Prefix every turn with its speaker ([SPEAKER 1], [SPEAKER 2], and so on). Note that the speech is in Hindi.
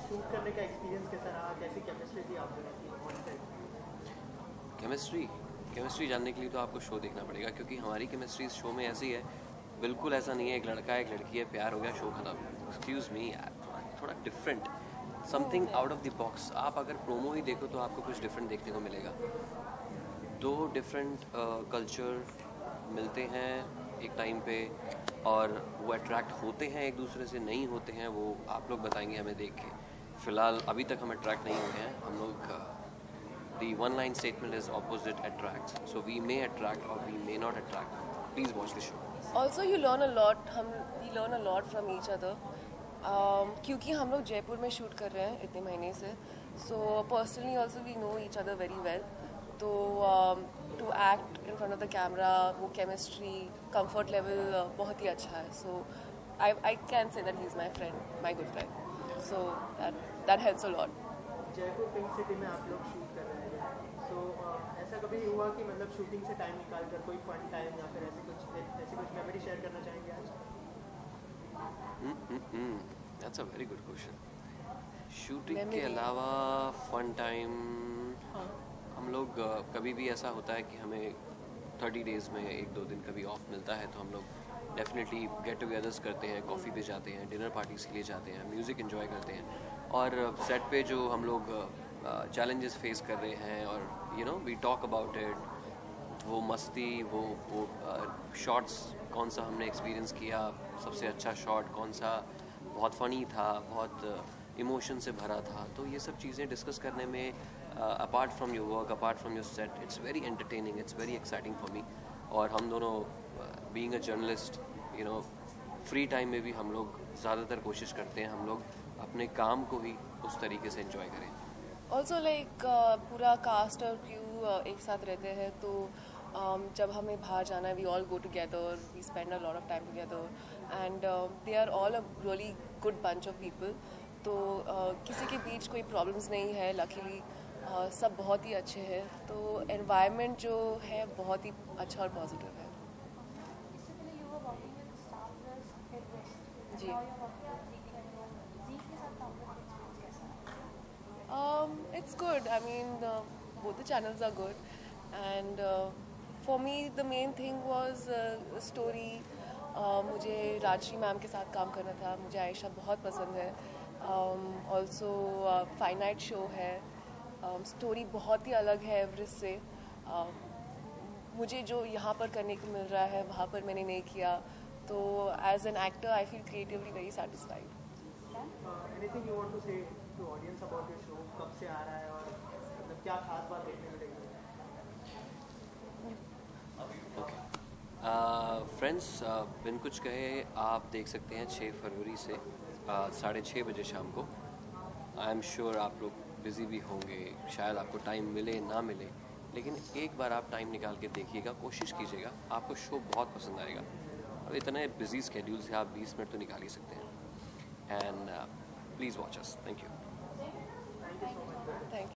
[SPEAKER 1] शूट करने का एक्सपीरियंस कैसा रहा, कैसी केमिस्ट्री थी आप दोनों की ऑन सेट?
[SPEAKER 2] केमिस्ट्री जानने के लिए तो आपको शो देखना पड़ेगा, क्योंकि हमारी केमिस्ट्री इस शो में ऐसी है, बिल्कुल ऐसा नहीं है एक लड़का है एक लड़की है प्यार हो गया शो खत्म। एक्सक्यूज़ मी यार, थोड़ा different, something out of the box. आप अगर प्रोमो ही देखो तो आपको कुछ डिफरेंट देखने को मिलेगा। दो डिफरेंट कल्चर मिलते हैं एक टाइम पे, और वो अट्रैक्ट होते हैं एक दूसरे से, नहीं होते हैं वो आप लोग बताएंगे हमें देख के। फ़िलहाल अभी तक हम अट्रैक्ट नहीं हुए हैं हम लोग। The one line statement is opposite attracts, so we may attract or we may not attract. Please watch the show.
[SPEAKER 3] Also you learn a lot, we learn a lot from each other. क्योंकि हम लोग जयपुर में शूट कर रहे हैं इतने महीने से, so personally also we know each other very well. तो to act in front of the camera, वो chemistry, comfort level बहुत ही अच्छा है. So I can say that he's my friend, my good friend. So that helps a lot.
[SPEAKER 1] Jaipur pink city में आप लोग शूट कर रहे हैं, सो ऐसा कभी हुआ कि मतलब शूटिंग से टाइम निकाल कर कोई फन टाइम या फिर ऐसी कुछ मेमोरी शेयर करना चाहेंगे आज?
[SPEAKER 2] That's a very good question. Shooting के अलावा फन टाइम, हम लोग कभी भी ऐसा होता है कि हमें 30 डेज़ में 1-2 दिन कभी ऑफ मिलता है तो हम लोग डेफिनेटली गेट टुगेदर्स करते हैं, कॉफ़ी पे जाते हैं, डिनर पार्टीज़ के लिए जाते हैं, म्यूज़िक एंजॉय करते हैं। और सेट पे जो हम लोग चैलेंजेस फेस कर रहे हैं और वी टॉक अबाउट इट, वो मस्ती, वो शॉट्स कौन सा हमने एक्सपीरियंस किया, सबसे अच्छा शॉट कौन सा, बहुत फ़नी था, बहुत इमोशन से भरा था, तो ये सब चीज़ें डिस्कस करने में apart from your work, apart from your set, it's very entertaining, it's very exciting for me. और हम दोनों being a journalist, free time में भी हम लोग ज़्यादातर कोशिश करते हैं हम लोग अपने काम को ही उस तरीके से एंजॉय करें।
[SPEAKER 3] ऑल्सो लाइक पूरा कास्ट और क्रू एक साथ रहते हैं, तो जब हमें बाहर जाना है we all go together, we spend a lot of time together, and they are all a really good bunch of people. तो किसी के बीच कोई प्रॉब्लम्स नहीं है, लकीली सब बहुत ही अच्छे हैं, तो एनवायरनमेंट जो है बहुत ही अच्छा और पॉजिटिव है। जी, it's good. I mean, both the channels are good, and for me the main thing was story. मुझे राजश्री मैम के साथ काम करना था, मुझे आयशा बहुत पसंद है। ऑल्सो फाइनाइट शो है, स्टोरी बहुत ही अलग है एवरेस्ट से। मुझे जो यहाँ पर करने को मिल रहा है वहाँ पर मैंने नहीं किया, तो as an actor I feel creatively very satisfied.
[SPEAKER 1] Anything you want to say to audience about your show? कब से आ रहा है और मतलब क्या खास बात देखने मिलेगी?
[SPEAKER 2] फ्रेंड्स, बिन कुछ कहे आप देख सकते हैं 6 फरवरी से 6:30 बजे शाम को। आई एम श्योर आप लोग बिज़ी भी होंगे, शायद आपको टाइम मिले ना मिले, लेकिन एक बार आप टाइम निकाल के देखिएगा, कोशिश कीजिएगा, आपको शो बहुत पसंद आएगा। अब इतने बिजी स्केड्यूल से आप 20 मिनट तो निकाल ही सकते हैं। And please watch us. Thank you.
[SPEAKER 3] Thank you.